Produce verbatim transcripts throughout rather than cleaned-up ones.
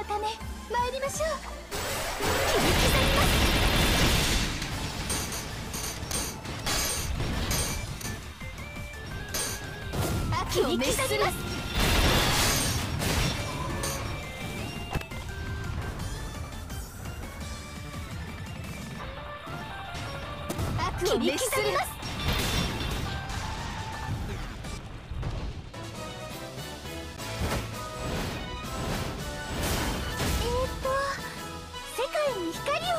ため参りましょう。切り刻みます。切り刻みます。悪を滅する。えーっと世界に光を。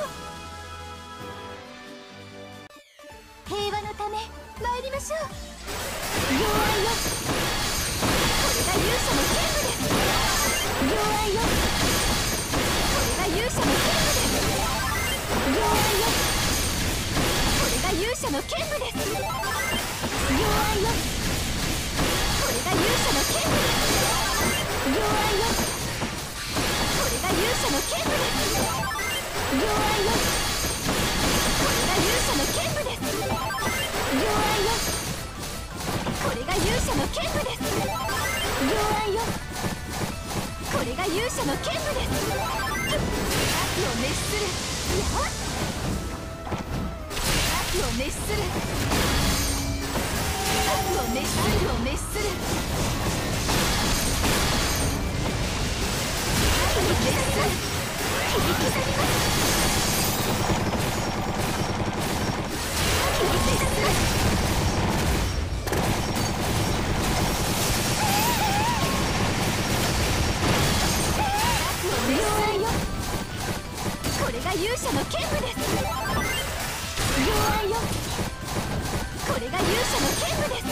平和のため参りましょう。両愛よ、これが勇者の剣舞です。両愛よ、これが勇者の剣舞です。両愛よ、これが勇者の剣舞です。両愛よ、これが勇者の剣舞です。両愛よ、これが勇者の剣舞です。両愛よ、これが勇者の剣舞です。両愛よ、これが勇者の剣舞です。両愛よ、これが勇者の剣舞です。悪を滅する。やっ悪を滅する。悪を滅する。悪を滅する。切り刻みます。切り刻みます。切り刻みます。両愛よ、これが勇者の剣舞です。両愛よ、これが勇者の剣舞です。